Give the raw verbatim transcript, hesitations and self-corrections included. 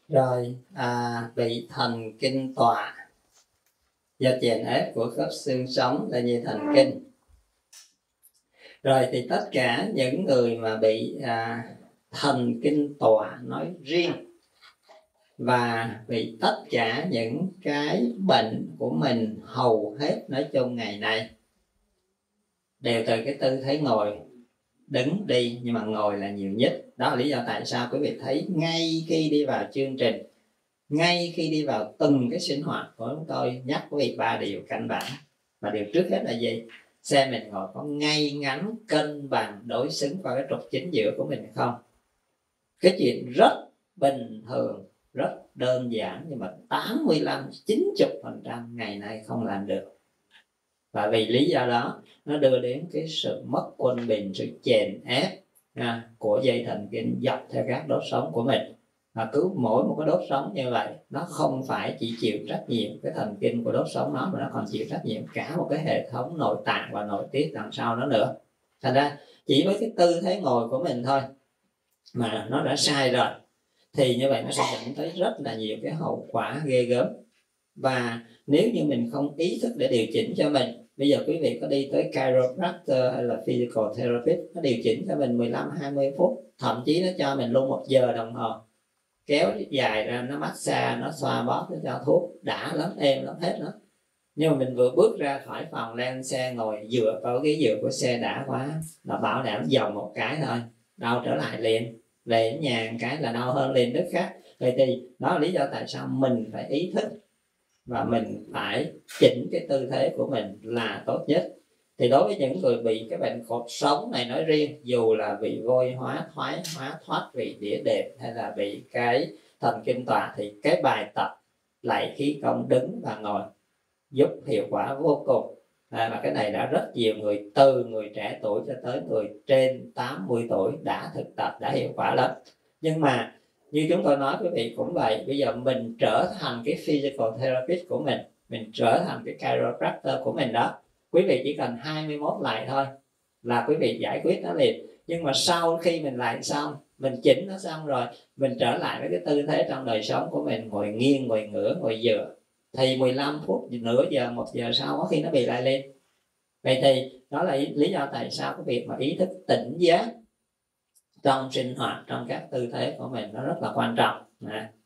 Rồi à, bị thần kinh tọa do chèn ép của khớp xương sống là dây thần kinh. Rồi thì tất cả những người mà bị à, thần kinh tọa nói riêng và bị tất cả những cái bệnh của mình hầu hết nói chung ngày nay đều từ cái tư thế ngồi, đứng đi, nhưng mà ngồi là nhiều nhất. Đó là lý do tại sao quý vị thấy ngay khi đi vào chương trình, ngay khi đi vào từng cái sinh hoạt của chúng tôi nhắc quý vị ba điều căn bản. Và điều trước hết là gì? Xem mình ngồi có ngay ngắn, cân bằng, đối xứng vào cái trục chính giữa của mình không. Cái chuyện rất bình thường, rất đơn giản, nhưng mà tám mươi lăm đến chín mươi phần trăm ngày nay không làm được. Và vì lý do đó nó đưa đến cái sự mất quân bình, sự chèn ép à, của dây thần kinh dọc theo các đốt sống của mình. Và cứ mỗi một cái đốt sống như vậy, nó không phải chỉ chịu trách nhiệm cái thần kinh của đốt sống nó, mà nó còn chịu trách nhiệm cả một cái hệ thống nội tạng và nội tiết đằng sau nó nữa. Thành ra chỉ với cái tư thế ngồi của mình thôi mà nó đã sai rồi, thì như vậy nó sẽ dẫn tới rất là nhiều cái hậu quả ghê gớm. Và nếu như mình không ý thức để điều chỉnh cho mình, bây giờ quý vị có đi tới chiropractor hay là physical therapist, nó điều chỉnh cho mình mười lăm hai mươi phút, thậm chí nó cho mình luôn một giờ đồng hồ, kéo dài ra, nó massage, nó xoa bóp, nó cho thuốc, đã lắm, êm lắm, hết đó. Nhưng mà mình vừa bước ra khỏi phòng, lên xe ngồi dựa vào ghế dựa của xe đã quá, là bảo đảm dòng một cái thôi, đau trở lại liền, về nhà cái là đau hơn liền tức khác. Vậy thì đó là lý do tại sao mình phải ý thức và mình phải chỉnh cái tư thế của mình là tốt nhất. Thì đối với những người bị cái bệnh cột sống này nói riêng, dù là bị vôi hóa, thoái hóa, thoát vị đĩa đệm hay là bị cái thần kinh tọa, thì cái bài tập lại khí công đứng và ngồi giúp hiệu quả vô cùng. À, và cái này đã rất nhiều người, từ người trẻ tuổi cho tới người trên tám mươi tuổi đã thực tập, đã hiệu quả lắm. Nhưng mà như chúng tôi nói quý vị cũng vậy, bây giờ mình trở thành cái physical therapist của mình, mình trở thành cái chiropractor của mình đó, quý vị chỉ cần hai mươi mốt lại thôi là quý vị giải quyết nó liền. Nhưng mà sau khi mình lại xong, mình chỉnh nó xong rồi, mình trở lại với cái tư thế trong đời sống của mình, ngồi nghiêng, ngồi ngửa, ngồi dựa, thì mười lăm phút, nửa giờ, một giờ sau có khi nó bị lại lên. Vậy thì đó là lý do tại sao cái việc mà ý thức tỉnh giác trong sinh hoạt, trong các tư thế của mình nó rất là quan trọng.